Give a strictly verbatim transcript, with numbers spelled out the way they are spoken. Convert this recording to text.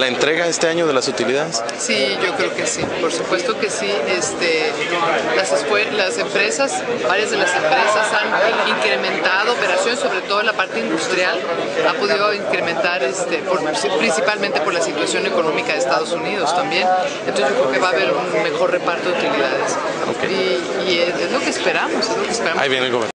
la entrega este año de las utilidades? Sí, yo creo que sí, por supuesto que sí. Este, las, las empresas, varias de las empresas han incrementado operaciones, sobre todo en la parte industrial, ha podido incrementar este, por, principalmente por la situación económica de Estados Unidos también. Entonces yo creo que va a haber un mejor reparto de utilidades. Okay. Y, y es, es lo que esperamos, es lo que esperamos. Ahí viene el gobernador.